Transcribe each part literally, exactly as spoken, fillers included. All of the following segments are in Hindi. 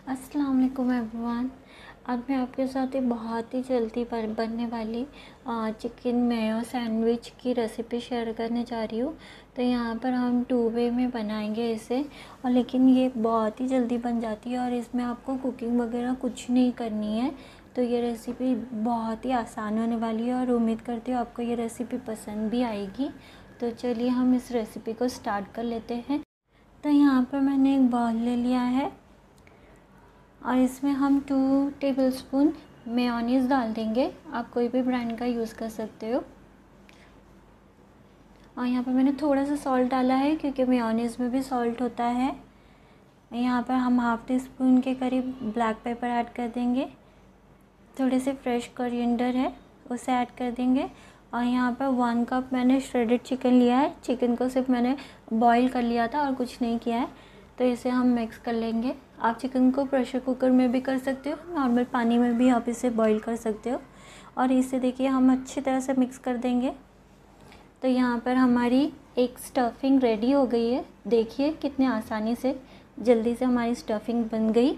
अस्सलाम वालेकुम एवरीवन। आज मैं आपके साथ एक बहुत ही जल्दी बन- बनने वाली चिकन मेयो सैंडविच की रेसिपी शेयर करने जा रही हूँ। तो यहाँ पर हम टू वे में बनाएंगे इसे, और लेकिन ये बहुत ही जल्दी बन जाती है और इसमें आपको कुकिंग वगैरह कुछ नहीं करनी है। तो ये रेसिपी बहुत ही आसान होने वाली है और उम्मीद करती हूँ आपको ये रेसिपी पसंद भी आएगी। तो चलिए हम इस रेसिपी को स्टार्ट कर लेते हैं। तो यहाँ पर मैंने एक बाउल ले लिया है और इसमें हम टू टेबलस्पून मेयोनीज़ डाल देंगे। आप कोई भी ब्रांड का यूज़ कर सकते हो। और यहाँ पर मैंने थोड़ा सा सॉल्ट डाला है क्योंकि मेयोनीज़ में भी सॉल्ट होता है। यहाँ पर हम हाफ़ टी स्पून के करीब ब्लैक पेपर ऐड कर देंगे। थोड़े से फ्रेश कोरिएंडर है उसे ऐड कर देंगे। और यहाँ पर वन कप मैंने श्रेडेड चिकन लिया है। चिकन को सिर्फ मैंने बॉईल कर लिया था और कुछ नहीं किया है। तो इसे हम मिक्स कर लेंगे। आप चिकन को प्रेशर कुकर में भी कर सकते हो, नॉर्मल पानी में भी आप इसे बॉईल कर सकते हो। और इसे देखिए हम अच्छी तरह से मिक्स कर देंगे। तो यहाँ पर हमारी एक स्टफिंग रेडी हो गई है। देखिए कितने आसानी से जल्दी से हमारी स्टफिंग बन गई।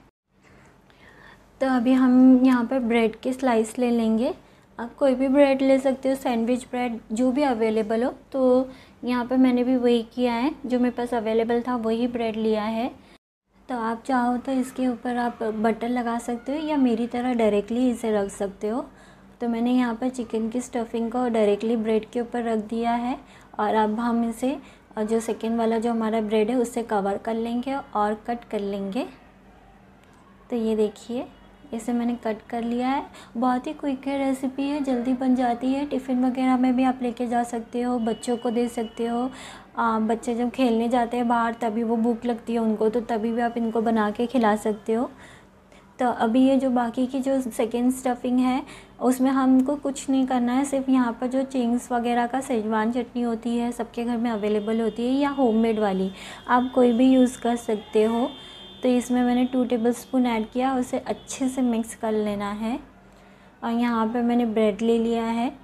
तो अभी हम यहाँ पर ब्रेड के स्लाइस ले लेंगे। आप कोई भी ब्रेड ले सकते हो, सैंडविच ब्रेड जो भी अवेलेबल हो। तो यहाँ पे मैंने भी वही किया है, जो मेरे पास अवेलेबल था वही ब्रेड लिया है। तो आप चाहो तो इसके ऊपर आप बटर लगा सकते हो या मेरी तरह डायरेक्टली इसे रख सकते हो। तो मैंने यहाँ पर चिकन की स्टफिंग को डायरेक्टली ब्रेड के ऊपर रख दिया है। और अब हम इसे जो सेकेंड वाला जो हमारा ब्रेड है उससे कवर कर लेंगे और कट कर लेंगे। तो ये देखिए इसे मैंने कट कर लिया है। बहुत ही क्विक है रेसिपी है, जल्दी बन जाती है। टिफ़िन वगैरह में भी आप लेके जा सकते हो, बच्चों को दे सकते हो। आ, बच्चे जब खेलने जाते हैं बाहर तभी वो भूख लगती है उनको, तो तभी भी आप इनको बना के खिला सकते हो। तो अभी ये जो बाकी की जो सेकेंड स्टफिंग है उसमें हमको कुछ नहीं करना है। सिर्फ यहाँ पर जो चिंग्स वगैरह का शेजवान चटनी होती है, सबके घर में अवेलेबल होती है, या होममेड वाली आप कोई भी यूज़ कर सकते हो। तो इसमें मैंने टू टेबलस्पून ऐड किया, उसे अच्छे से मिक्स कर लेना है। और यहाँ पे मैंने ब्रेड ले लिया है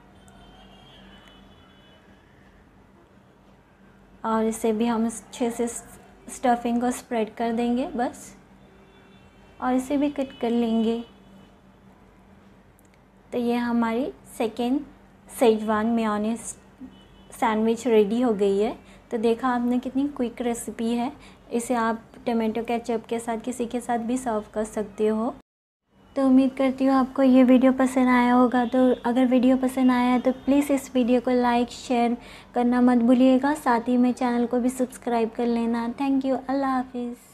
और इसे भी हम अच्छे से स्टफिंग को स्प्रेड कर देंगे बस, और इसे भी कट कर लेंगे। तो ये हमारी second Schezwan mayonnaise sandwich ready हो गई है। तो देखा आपने कितनी क्विक रेसिपी है। इसे आप टमाटो केचप के साथ किसी के साथ भी सर्व कर सकते हो। तो उम्मीद करती हूँ आपको ये वीडियो पसंद आया होगा। तो अगर वीडियो पसंद आया है तो प्लीज़ इस वीडियो को लाइक शेयर करना मत भूलिएगा। साथ ही में चैनल को भी सब्सक्राइब कर लेना। Thank you. अल्लाह हाफिज़।